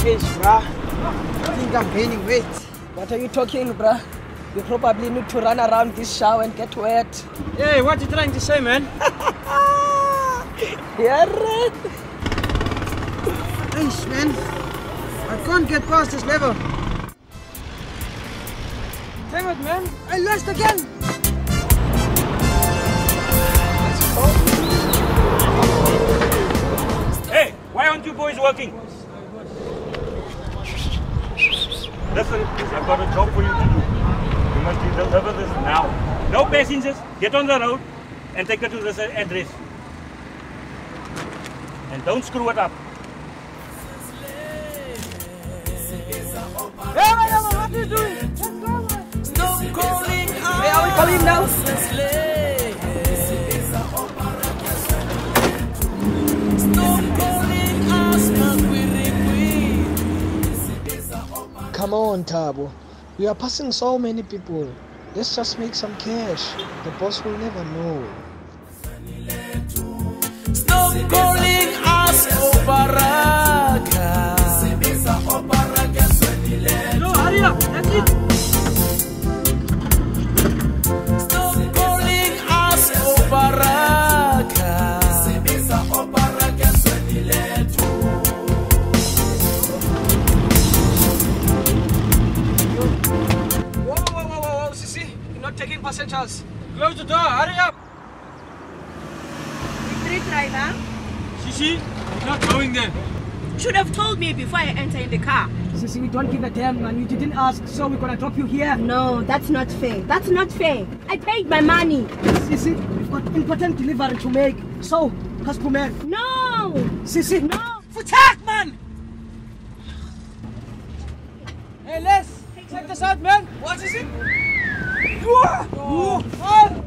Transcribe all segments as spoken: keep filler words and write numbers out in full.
Hey, bruh. I think I'm gaining weight. What are you talking, bruh? You probably need to run around this shower and get wet. Hey, what are you trying to say, man? Yeah, right. Hey, man. I can't get past this level. Damn it, man. I lost again. Hey, why aren't you boys working? Listen, I've got a job for you to do. You must deliver this now. No passengers, get on the road and take it to this address. And don't screw it up. Hey, man, what are you doing? Let's go, man. Stop calling out. Where are we calling now? Come on, Tabo. We are passing so many people. Let's just make some cash. The boss will never know. Stop calling us Obaraka. No, hurry up. That's it. Stop calling us Obaraka. Whoa, whoa, whoa, whoa, whoa, Sissy. You're not taking passengers. Close the door. Hurry up. Street driver, Sissy, you're not going there. should have told me before I enter in the car. Sissy, we don't give a damn, man. You didn't ask, so we're gonna drop you here. No, that's not fair. That's not fair. I paid my money. Sissy, we've got important delivery to make. So, customer. No! Sissy, No! Attack, man! Hey, Les, check this out, man. What is it? Whoa! Oh.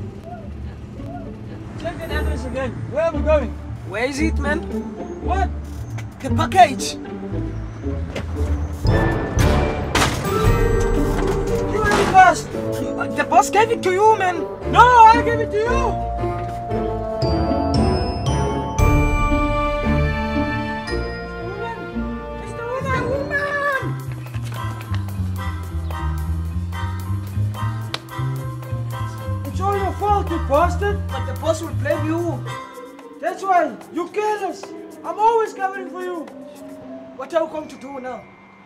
Check the address again. Where are we going? where is it, man? What? The package. You already passed. The boss gave it to you, man. No, I gave it to you. It's the woman. Woman. It's all your fault, you bastard. But the boss will blame you. That's why you careless. I'm always covering for you. What are you going to do now?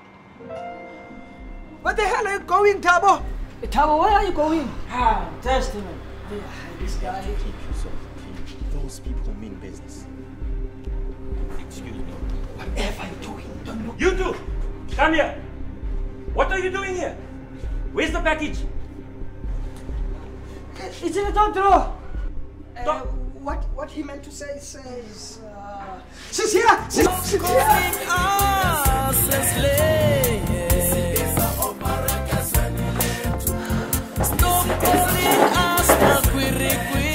Where the hell are you going, Tabo? Hey, Tabo, where are you going? Ah, testament. This guy. Those people mean business. Excuse me. Whatever you're doing, don't look. You two, come here. What are you doing here? Where's the package? It's in the top drawer. Uh, what what he meant to say says, uh, she's here! She's, she's here! Us as slaves. Stop calling us Makwirikwiri.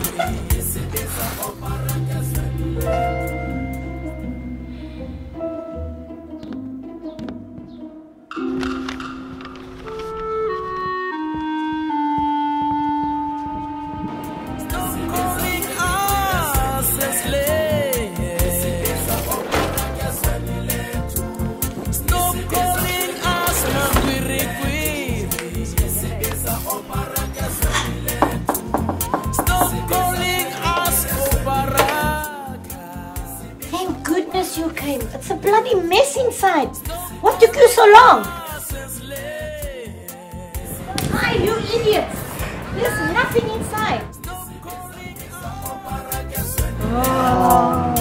Stop calling us as slaves. Stop calling us Makwirikwiri. Stop calling us Obaraka. Thank goodness you came. It's a bloody mess inside. What took you so long? Hi, you idiots. There's nothing inside. Stop calling us Obaraka. Oh.